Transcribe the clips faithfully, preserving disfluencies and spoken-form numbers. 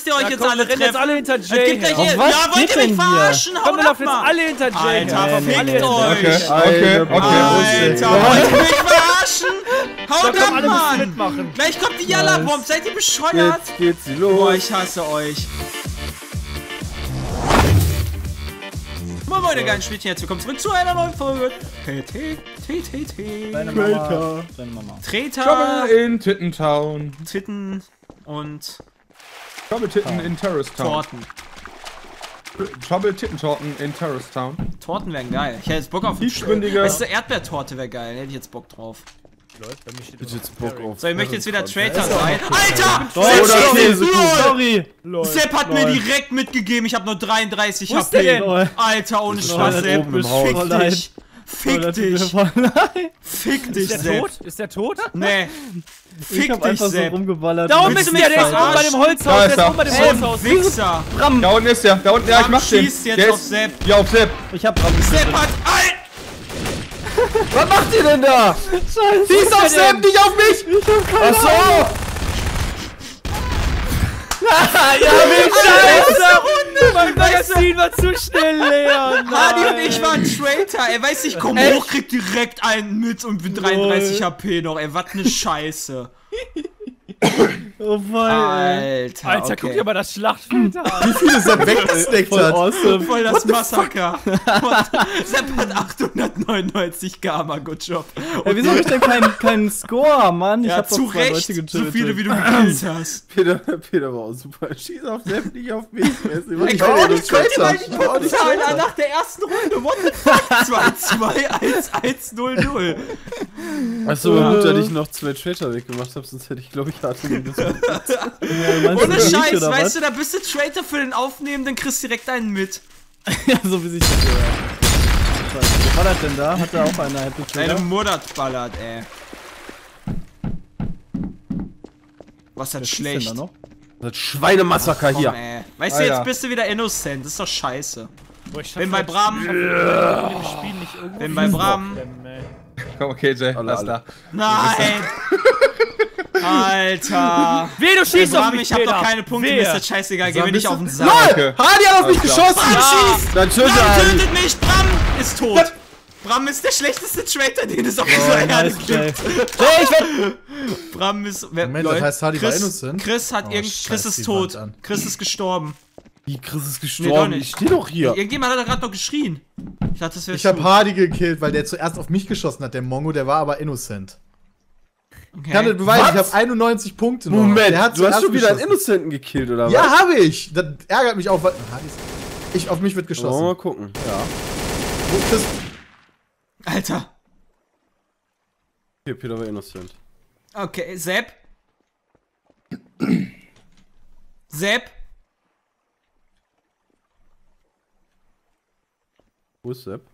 ihr euch ja, jetzt komm, alle wir rennen jetzt alle hinter Es Jay gibt gleich her. hier. was Ja, wollt geht ihr mich denn hier? verarschen? Komm, Haut wir ab, laufen jetzt Mann. alle hinter Jay her. Alter, Nee, fickt nee, nee. euch. Okay, okay, okay. Alter, wollt ihr mich verarschen? Haut Da ab, kommen alle müssen Mann. mitmachen. Gleich kommt die Jalla-Bomb. Seid ihr bescheuert? Jetzt geht sie Boah, los. ich hasse euch. Moin Moin, ihr geilen Spielchen, herzlich willkommen zurück zu einer neuen Folge. T T T T T. Deine Traitor. Mama. Deine Mama. Treter, Trouble in Tittentown. Titten und Trouble Titten in Terrorist Town. Torten. Trouble Tittentorten in Terrorist Town. Torten wären geil. Ich hätte jetzt Bock auf Tiefgründige. Weißt du, Erdbeertorte wäre geil. Hätte ich jetzt Bock drauf. Ich jetzt Bock auf. So, ich möchte jetzt wieder Traitor sein. Alter! Oh, Sepp das schießt! ist so cool. LOL! Sorry. Lol. Sepp hat Lol. mir direkt mitgegeben, ich habe nur dreiunddreißig Wo ist der H P. denn? Alter, ohne Lol, Spaß, da Sepp. oben im Haus. Fick Oh, nein. dich. Oh, Fick das tut mir dich. voll leid. Fick Ist dich, der Sepp. tot? Ist der tot? Nee. Ich Fick hab dich, einfach so Sepp. rumgeballert. Da oben Willst ist du der, mich der ist oben bei dem verarschen? Holzhaus. Da Der ist ist er. oben bei dem Ey, Holzhaus. Wichser. Bram. Da unten ist der. Da unten, ja, ich Bram mach den. schießt jetzt Der auf ist, Sepp. ja, auf Sepp. Ich hab Bram. Sepp hat... Alter! Was macht ihr denn da? Scheiße. Die ist auf Sepp, nicht auf mich. Ich hab keine Ach so. Ja, wie scheiße. Mein Magazin war zu schnell leer. Hadi und Nein. ich waren Traitor. Er weiß nicht, komm hoch, kriegt direkt einen mit und bin dreiunddreißig H P noch. Ey, was ne Scheiße. Oh voll, ey. Alter, Alter, okay. guck dir mal das Schlachtfeld an. Wie viele Sepp weggesteckt Voll hat. awesome. Voll das Massaker. Sepp hat achthundertneunundneunzig Karma, good job. Ey, wieso hab ich denn keinen keinen Score, Mann? Ich Ja, hab doch zu zwei Recht, Leute so getötet. viele wie du gekillt hast. Peter, Peter war auch super. Schieß auf Sepp, nicht auf mich. Ich kann auch nicht guck dir mal die Punktzahl an nach der ersten Runde. What the fuck? zwei zwei eins eins null null. Achso, gut, dass ich noch zwei Traitor weggemacht habe, sonst hätte ich, glaube ich, harte das. Ja, meinst du Ohne nicht, Scheiß, oder weißt was? du, da bist du Traitor für den Aufnehmenden, kriegst direkt einen mit. Ja, so wie sich das gehört. Scheiße. Wer war das denn da? Hat da auch einer Happy Deine Traitor? Mutter ballert, ey. Was hat Wer schießt schlecht? denn da noch? Das Schweinemassaker Komm, hier. ey. Weißt du, Alter. jetzt bist du wieder innocent. Das ist doch scheiße. Boah, ich Wenn bei schaff Bram... das- in dem Spiel nicht irgendwo Wenn bei Bram... Klemmen, ey. Komm, okay, Jay, lass da. Nein! Alter! Weh, du Ey, schießt auf Bram, mich, ich hab doch Peter. keine Punkte, Wer? mir ist das scheißegal, geh Sag, mir nicht bist auf du- den Sack. LOL! Hardy hat auf mich Bram geschossen! schießt! Dann tötet Bram er ihn. tötet mich! Bram ist tot! Bram ist der schlechteste Traitor, den es auf dieser Oh, Erde nice, gibt. Jay. Jay, ich werd... Bram ist... Wer, Moment, das Leute, heißt, Hardy war Chris, innocent? Chris hat Oh, irgend... scheiß Chris ist die tot. Wand an. Chris ist gestorben. Wie Chris ist Nee, gestorben? doch nicht. Ich steh doch hier. Irgendjemand hat da gerade noch geschrien. Ich dachte, das wäre Ich habe Hardy gekillt, weil der zuerst auf mich geschossen hat, der Mongo, der war aber innocent. Ich kann das beweisen, ich habe einundneunzig Punkte noch. Moment, der hat du hast zuerst schon wieder einen geschossen. Innocenten gekillt, oder was? Ja, habe ich. Das ärgert mich auch, weil Hardy ist- ich, auf mich wird Wollen wir geschossen. mal gucken. Ja. Wo- das- Alter. Hier, Peter war innocent. Okay, Sepp. Sepp. Wo ist Sepp?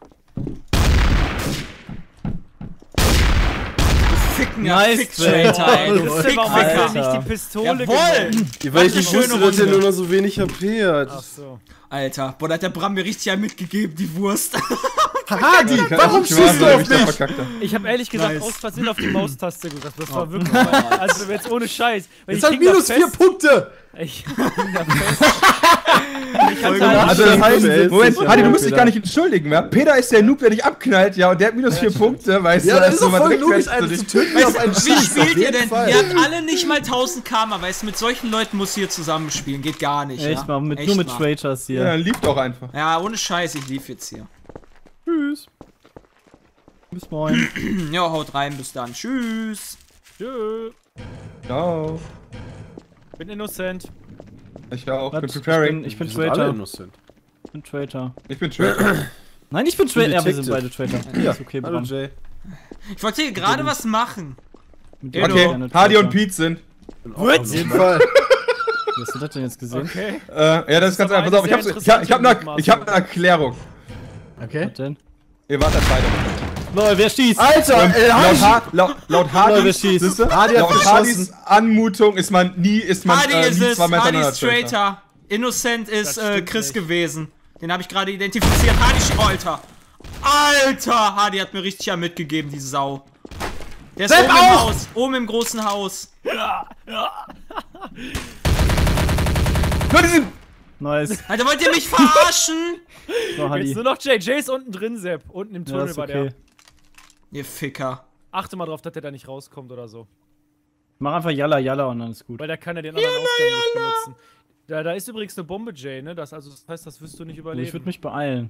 Ficken, ja, Nice, Fick Jay. Traitor, ey, du Oh, Fick, Warum hast du Ficker. denn nicht die Pistole Jawohl! genommen? Ja, weil ich eine nicht schöne wusste, dass der Runde. nur noch so wenig H P hat. Ach so. Alter, boah, da hat der Bram mir richtig einen mitgegeben, die Wurst. Hardy, warum schießt du auf mich? Ich habe ehrlich gesagt Nice. aus Versehen auf die Maustaste gedrückt. Das war wirklich mal, also jetzt ohne Scheiß. Weil Jetzt ich hat hing da minus vier fest. Punkte. Ich hing da fest. Ich hatte gemacht. halt Also das heißt, Moment, Moment, ja, Hardy, du musst dich Peter. gar nicht entschuldigen, wa? Peter ist der Noob, der dich abknallt, ja, und der hat minus vier Punkte, weißt Ja, du? das ist doch mal voll direkt logisch, fest einen für zu dich. töten, auf einen Wie schießt. Auf spielt ihr jeden denn? Fall. Ihr habt alle nicht mal tausend Karma, weißt du, mit solchen Leuten muss ihr zusammenspielen, geht gar nicht. Echt ja? mal, mit, Echt nur mit mal. Traitors Ja, hier. dann lief doch einfach. Ja, ohne Scheiß, ich lief jetzt hier. Tschüss. Bis morgen. Ja, haut rein, bis dann. Tschüss. Tschö. Ciao. Bin innocent. Ich auch. Was? Bin Ich preparing. bin, ich bin Wir sind alle Traitor. innocent. Ich bin Traitor. Ich bin Traitor. Nein, ich bin Traitor. Ja, wir sind Detective. beide Traitor. Ja, Ist okay, hallo Bram. Jay. Ich wollte hier gerade was machen. Mit dir Okay, gerne Hardy Traitor. und Pete sind. Auf jeden Fall. Wie hast du das denn jetzt gesehen? Okay. Äh, ja, das ist ganz aber einfach. Pass auf, ich eine hab, sehr ich hab, ich hab, interessante eine, ich hab eine Erklärung. Okay. Was denn? Ihr wart der Zweite. Lol, wer schießt? Alter, äh, Laut, Hardy. ha laut, laut Lol, wer Hardys, schießt? siehste? Hardy hat laut Hardys geschossen. Anmutung ist man nie, ist man Hardy äh, ist nie es, zwei Meter Hardy hintereinander ist Traitor. Innocent ist Das äh, stimmt Chris nicht. gewesen. Den habe ich gerade identifiziert. Hardy, sch- Alter. Alter, Hardy hat mir richtig ja mitgegeben, die Sau. Der ist Sepp oben im auch! Haus, oben im großen Haus. Leute, sind. Nice. Alter, wollt ihr mich verarschen? So, Jetzt Hadi. nur noch Jay. Jay ist unten drin, Sepp. Unten im Ja, Tunnel ist war okay. der. Ihr Ficker. Achte mal drauf, dass der da nicht rauskommt oder so. Mach einfach Yalla Yalla und dann ist gut. Weil da kann er den anderen Ausgang nicht benutzen. Da, da ist übrigens eine Bombe, Jay, ne? Das, also, das heißt, das wirst du nicht überleben. Ich würde mich beeilen.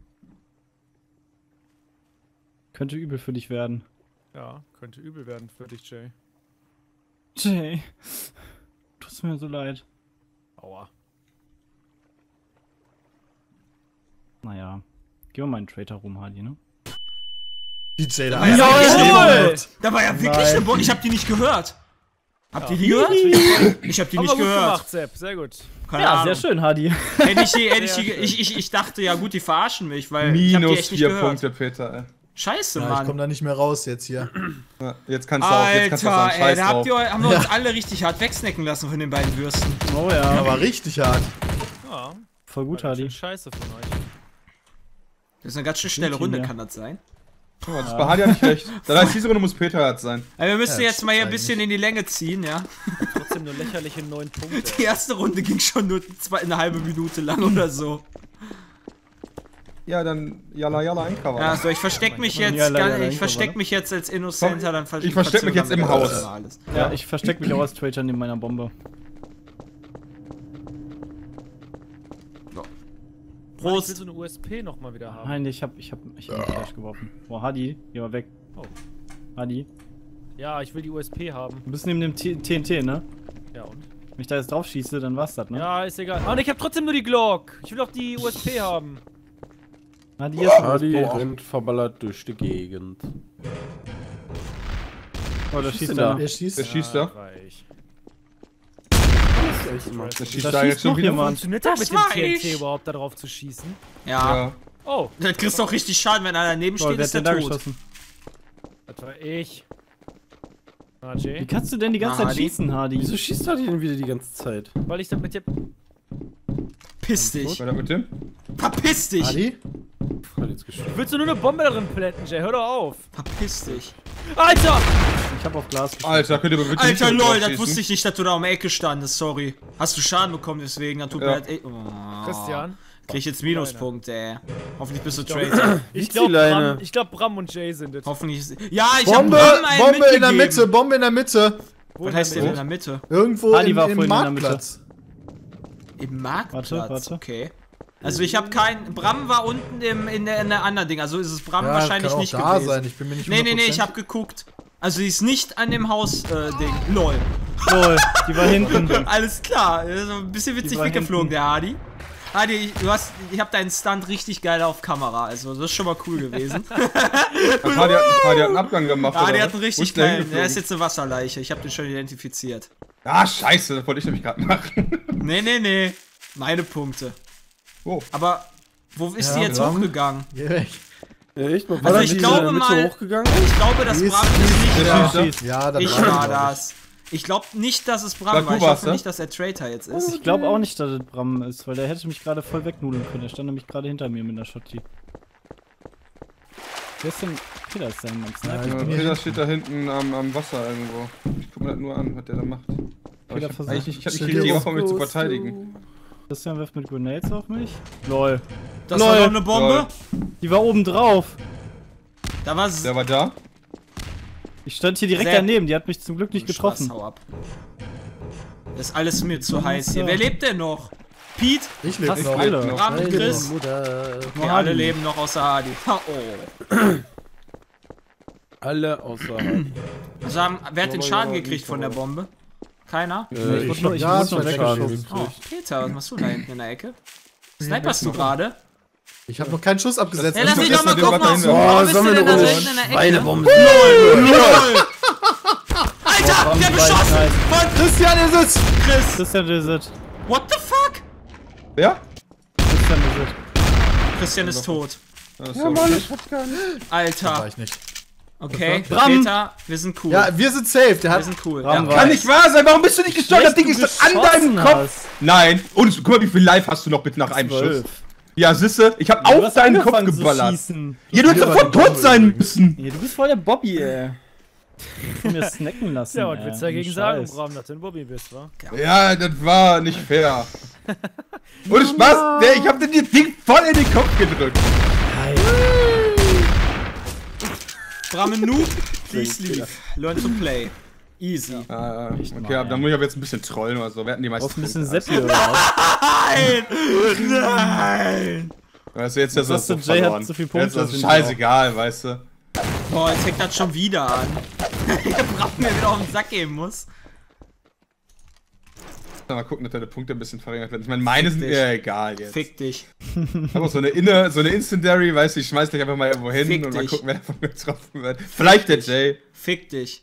Könnte übel für dich werden. Ja, könnte übel werden für dich, Jay. Jay. Tut's mir so leid. Aua. Naja. Geh mal meinen Traitor rum, Hadi, ne? D J da. Ja, Jawohl! Da war ja wirklich Nein. eine Bombe. Ich hab die nicht gehört. Habt ihr die gehört? Ich hab die Aber nicht gut gehört. gemacht, Sepp. Sehr gut. Keine Ja, Ahnung. sehr schön, Hadi. Hätte ich, die, hätte ich, Sehr die, schön. ich, ich, ich dachte, ja gut, die verarschen mich, weil ich hab die Minus echt nicht vier gehört. Punkte, Peter, ey. Scheiße, Ja, ich komm Mann. da nicht mehr raus jetzt hier. Ja, jetzt kannst du auch, jetzt kannst du auch Alter, sagen, ey, scheiß da habt drauf. ihr, eu- haben wir uns alle richtig hart wegsnacken lassen von den beiden Würsten. Oh ja. Aber richtig hart. Ja. Voll gut, War ganz schön Hadi. Scheiße von euch. Das ist eine ganz schön schnelle Gut, Runde, ja. kann das sein? Guck mal, das war Hadi ja nicht recht. Dann heißt diese Runde muss Peter hart sein. Also wir müssen Ja, jetzt mal hier ein stimmt bisschen in die Länge ziehen, ja? Trotzdem nur lächerliche neun Punkte. Die erste Runde ging schon nur zwei, eine halbe Minute lang oder so. Ja, dann Yalla Yalla einkaufen. Ja, so, ich versteck mich jetzt, Ja, leider, gar- ich leider, versteck oder? mich jetzt als Innocenter, dann ver Ich versteck mich jetzt im verzögern wir Haus. das mal alles. Ja, ich versteck mich auch als Traitor neben meiner Bombe. Prost. Prost. Ich will so eine U S P nochmal wieder haben. Nein, ich hab, ich hab, ich hab mich Flash geworfen. Boah, Hadi, geh mal weg. Oh. Hadi. Ja, ich will die U S P haben. Du bist neben dem T N T, ne? Ja, und? Wenn ich da jetzt drauf schieße, dann war's das, ne? Ja, ist egal. Ah, und ich hab trotzdem nur die Glock. Ich will auch die U S P haben. Hadi ist Hadi Boah. rennt verballert durch die Gegend. Oh, da schießt schießt denn er. da? Wer schießt? Wer schießt da? Reich. Der schießt Da da schießt jetzt schon noch wieder. jemand. Funktioniert das Das mit dem war T N T ich. überhaupt da drauf zu schießen? Ja. Ja. Oh, Dann kriegst du auch richtig Schaden, wenn einer daneben Boah, steht, wer ist hat der denn da tot. geschossen? das war ich. Na, Wie Jay? kannst du denn die ganze Na, Zeit Hadi. schießen, Hadi? Wieso schießt Hadi denn wieder die ganze Zeit? Weil ich da mit dir... Piss dich. Was war da mit dem? Verpiss dich. Adi? Hat jetzt geschossen. Willst du nur eine Bombe darin planten, Jay? Hör doch auf. Verpiss dich. Alter! Ich hab auf Glas geschossen. Alter, könnt ihr mal bitte Alter, nicht lol, drauf das schießen? wusste ich nicht, dass du da um die Ecke standest, sorry. Hast du Schaden bekommen deswegen, dann tut mir Ja. leid. ey. Oh. Christian? Krieg ich jetzt Minuspunkte, ey. Hoffentlich bist du Traitor. Ich glaube, Leine. Bram, ich glaub, Bram und Jay sind es. Hoffentlich ist... Ja, ich hab Bombe! Bram einen Bombe in der mitgegeben. Mitte! Bombe in der Mitte! Was heißt denn in der Mitte? Irgendwo Adi im, war im vorhin in der Mitte. Marktplatz. Im Marktplatz, Warte, warte. okay. Also ich habe kein... Bram war unten im, in, der, in der anderen Ding, also ist es Bram Ja, wahrscheinlich kann auch nicht da gewesen. sein. Ich bin mir nicht Nee, nee, nee, ich hundertprozentig- hab geguckt. Also die ist nicht an dem Haus-Ding. Lol. Lol, die war hinten. Alles klar. Also ein bisschen witzig war weggeflogen, hinten. der Hadi. Hadi, ich- du hast, ich hab deinen Stunt richtig geil auf Kamera. Also das ist schon mal cool gewesen. Ach, Hadi hat, Hadi hat einen Abgang gemacht. Hadi oder hat einen was? Wo richtig ist der geilen. Der hingeflogen? ist jetzt eine Wasserleiche. Ich hab den schon identifiziert. Ah, scheiße, das wollte ich nämlich gerade machen. Nee, nee, nee. Meine Punkte. Oh. Aber wo ist Ja, die jetzt Bram. hochgegangen? Geh weg. Echt? War Also das ich nicht glaube in der Mitte mal- hochgegangen? Ich glaube, dass Die ist- Bram die das ist- nicht Der war. schießt da? Ja, ja, da Ich war war ich, glaub das. Ich glaube nicht, dass es Bram Sag, war. du Ich warst, hoffe ne? nicht, dass er Traitor jetzt ist. Ich glaube auch nicht, dass es Bram ist, weil der hätte mich gerade voll wegnudeln können. Der stand nämlich gerade hinter mir mit einer Shotty. Wer ist denn... Peter ist sein Mann. Ja, Sniper. ich Ja, bin hier Peter hinten. steht da hinten am, am Wasser irgendwo. Ich guck mir das nur an, was der da macht. Aber Peter ich hab, versucht- eigentlich- ich hab nicht Chill richtig auf, Waffe, um mich zu verteidigen. Christian wirft mit Grenades auf mich. Lol. Das Lol. war doch eine Bombe. Die war oben drauf. Da war es. Der war da? Ich stand hier direkt Sepp. daneben. Die hat mich zum Glück nicht getroffen. Hau ab. Das ist alles mir zu Ja, heiß hier. ja. Wer lebt denn noch? Pete? Ich lebe Fast noch. alle. noch. Bram, Meine Chris? Mutter. Okay, alle leben noch außer Hadi. Ha, oh. Alle außer Hadi. Also haben, wer hat den Aber Schaden ja, gekriegt nicht, von der aber- Bombe? Keiner? Ich Äh, wurde noch, ich Ja, wurde noch ist weggeschoben. weggeschoben. Oh, Peter, was machst du da hinten in der Ecke? Sniperst du gerade? Ich habe noch keinen Schuss abgesetzt. Ey, lass mich Ich doch mal den gucken, Wacker auf hin. Warum bist du sammeln denn da wir hinten uns. in der Ecke? Schweinebombe. LOL! Alter, der beschossen Nice. von Christian ist es! Chris! Christian ist es. What the fuck? Wer? Christian ist es. Christian ist tot. Ja, Mann, ich hab gar nicht. War Alter. ich nicht. Okay, Bram. Peter, wir sind cool. Ja, wir sind safe. Der Wir hat. sind cool. Bram Ja. war- Kann nicht wahr sein, warum bist du nicht gestorben? Das Ding ist doch an deinem Kopf. Nein. Und guck mal, wie viel Life hast du noch bitte nach einem Schuss? Ja, sisse, ich hab auf deinen Kopf geballert. Ja, du hättest Hier war sofort die tot Bombe sein übrigens. müssen. Ja, du bist voll der Bobby, ey. mir snacken lassen. Ja, und ey. willst du dagegen Scheiß. sagen, Bram, dass du ein Bobby bist, wa? Ja, das war nicht fair. Ohne Spaß, der, ich hab dir das Ding voll in den Kopf gedrückt. Bramme Noob, please leave. Learn to play. Easy. Ah, okay, aber dann muss ich aber jetzt ein bisschen trollen oder so. Wir hatten die meisten Auf ein bisschen Punkte. Seppi oder was? Nein! Nein! Weißt du, jetzt ist Was das hast so du, Jay hat verloren. zu viel Punkte, Jetzt ist das das finde ich scheißegal, weißt du. Boah, jetzt fängt das schon wieder an. Der Bramme mir wieder auf den Sack geben muss. Mal gucken, dass deine Punkte ein bisschen verringert werden. Ich meine, meine sind dich. eher egal jetzt. Fick dich. Aber so eine, Inner, so eine Incendiary, weißt du, ich schmeiß dich einfach mal irgendwo hin Fick und mal dich. gucken, wer davon getroffen wird. Vielleicht der Jay. Fick dich.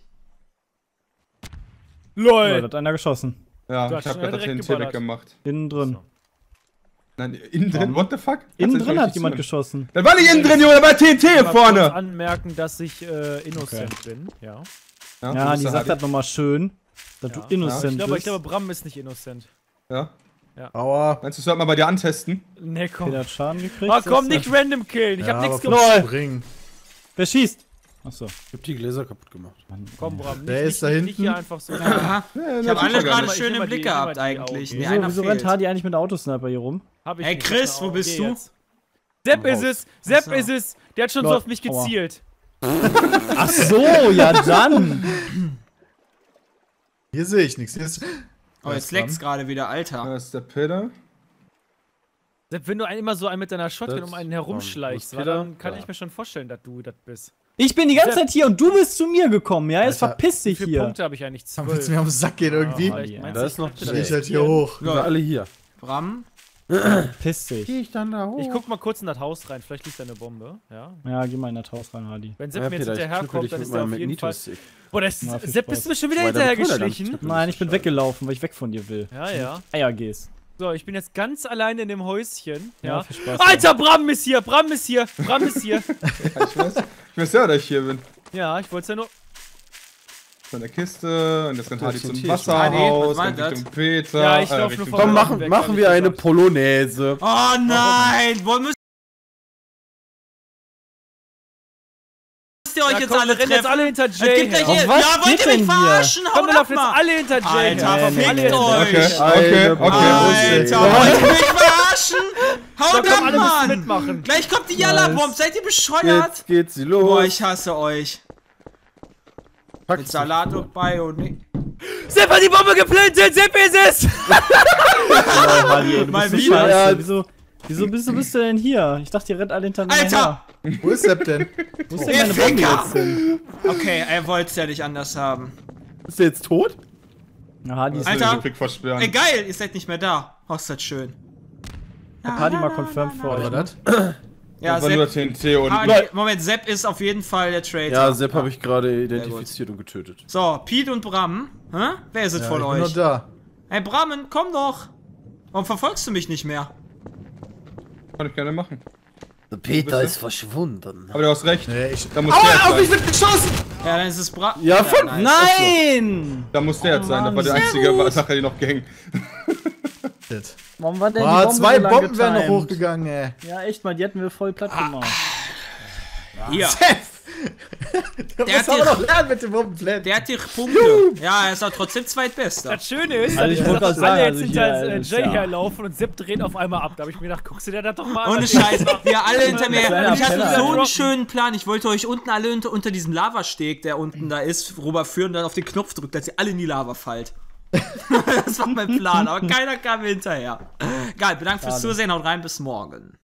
Da LOL! hat einer geschossen. Ja, Du ich hast hab schnell grad das direkt T N T geballert. weggemacht. Innen drin. So. Nein, innen drin, what the fuck? Innen Kannst du drin nicht hat jemand zuhören? geschossen. Das war nicht innen drin, Junge, da war T N T hier Mal kurz vorne. anmerken, dass ich äh, innocent bin, ja. Ja, du die bist der sagt Hardy. das nochmal schön. Dass Ja. du innocent Ich glaube, ich bist. glaube, Bram ist nicht innocent. Ja. Aua. Meinst du, sollte mal bei dir antesten? Ne, komm. Der hat Schaden gekriegt. Ah, komm, sagst nicht du? random killen. Ich Ja, hab nichts aber gemacht. springen. Wer schießt? Achso. Ich hab die Gläser kaputt gemacht. Komm, Bram. Nicht, Der nicht, ist da nicht, hinten. nicht hier einfach so. Aha. Ja, Ich hab alle gar gerade nicht. Ich schön nehm mal im Blick die- ich nehm gehabt mal die eigentlich. Augen. Nee, Wieso, einer wieso rennt fehlt. Hardy eigentlich mit dem Autosniper hier rum? Hab ich Hey, nicht. Chris, wo Geh bist du? jetzt. Sepp ist es! Sepp so. ist es! Der hat schon so Lord, auf mich aua. gezielt. Ach so, ja dann. Hier sehe ich nichts. Hier ist Oh, jetzt leckt's gerade wieder, Alter. Da ist der Peter. Sepp, wenn du ein, immer so einen mit deiner Shotgun Das- um einen herumschleichst, ähm, wa, Peter? dann kann Ja. ich mir schon vorstellen, dass du das bist. Ich bin die ganze Zeit hier und du bist zu mir gekommen, ja? Jetzt Alter, verpiss Wie dich viele hier. Punkte habe ich eigentlich? Willst du Zwölf. mir auf den Sack gehen irgendwie? Ja, Vielleicht ja. meinst Da du, ist noch ich Steh Jay. ich halt hier hoch. Wir sind alle hier. Bram? Piss dich. Geh ich dann da hoch? Ich guck mal kurz in das Haus rein, vielleicht liegt da eine Bombe. Ja. Ja, geh mal in das Haus rein, Hardy. Wenn Sepp Ja, mir jetzt Peter, ich knüppel hinterherkommt, dich dann mit ist er auf meinem jeden Fall. Magneto-Stick. Boah, das, Na, viel Sepp, Spaß. bist du mir schon wieder Weil deine Brüder dann hinterhergeschlichen? knüppeln. Nein, ich bin weggelaufen, weil ich weg von dir will. Ja, ja. Eier gehst. So, ich bin jetzt ganz alleine in dem Häuschen. Ja. Ja, viel Spaß. Alter, Bram ist hier! Bram ist hier! Bram ist hier! Ja, ich weiß, ich weiß ja, dass ich hier bin. Ja, ich wollte es ja nur. Von der Kiste und jetzt rennt Hardy T N zum T ist schon. Hardy, Wasserhaus, was war und das? Richtung Peter. Ja, ich lauf nur Richtung- vor- Komm, machen, Weg, hab machen ich wir eine gesagt. Polonaise. Oh nein! Wo müsst ihr euch Ja, jetzt komm, alle wir rennen treffen? jetzt alle hinter Es Jay gibt ja her. hier. Auf was Ja, wollt geht ihr mich denn hier? verarschen? Komm, Haut wir ab laufen jetzt mal! alle hinter Jay Alter, her. nee, fickt nee, nee. euch! Okay, okay, Eine okay. Alter, wollt ihr mich verarschen? So, Haut komm, ab, alle müssen Mann! mitmachen. Gleich kommt die Jalla-Bomb, seid ihr bescheuert? Jetzt geht sie los. Boah, ich hasse euch. Pack Mit Salat und bei und nicht. Sepp hat die Bombe geplantet! Sepp ist es! Oh, Hardy, ey, du Mal bist so wieder. scheiße. Wieso, wieso bist, du, bist du denn hier? Ich dachte, ihr rennt alle hinter mir Alter! her. Wo ist Sepp denn? Wo ist Ihr denn meine Bombe Ficker! jetzt hin? Okay, er wollte es ja nicht anders haben. Ist der jetzt tot? Na, Hardy ist Alter. Den Blick versperren. Ey, geil, ihr seid nicht mehr da. Oh, ist das schön. Ich hab Hardy mal confirmed für Was euch. war ne? das? Ja, Das war nur Sepp. T N T und... Ah, nee, Moment, Sepp ist auf jeden Fall der Traitor. Ja, Sepp habe ich gerade identifiziert und getötet. So, Pete und Bram. Hä? Wer ist es Ja, von ich bin noch euch? da. Hey, Brammen, komm doch. Warum verfolgst du mich nicht mehr? Kann ich gerne machen. Der Peter bist ist verschwunden. Aber du hast recht. Nee, ich. Da muss der jetzt sein. wird geschossen! Ja, dann ist es Bram. Ja, von- nice. Nein! Da muss der jetzt sein. Das war die Mann, einzige Sache, die noch ging. Warum war denn die Ah, Bombe zwei so lang Bomben wären noch getimed? hochgegangen, ey. Ja, echt mal, die hätten wir voll platt gemacht. Hier, Der Der muss hat aber die- noch lernen mit dem Bombenplan. der hat die Punkte. Ja, er ist auch trotzdem zweitbester. Das Schöne ist, Also ich dass wollte gerade sagen, alle jetzt also hinter hier, äh, das ist Jay ja- herlaufen und Sepp dreht auf einmal ab. Da habe ich mir gedacht, guckst du dir das doch mal an. Ohne was der Scheiß, macht. wir alle hinter mir. Kleiner Und ich hatte Penner, so ey. einen schönen Plan. Ich wollte euch unten alle unter, unter diesem Lavasteg, der unten da ist, rüberführen und dann auf den Knopf drücken, dass ihr alle in die Lava fallt. Das war mein Plan, aber keiner kam mir hinterher. Geil, bedankt fürs Zusehen, haut rein, bis morgen.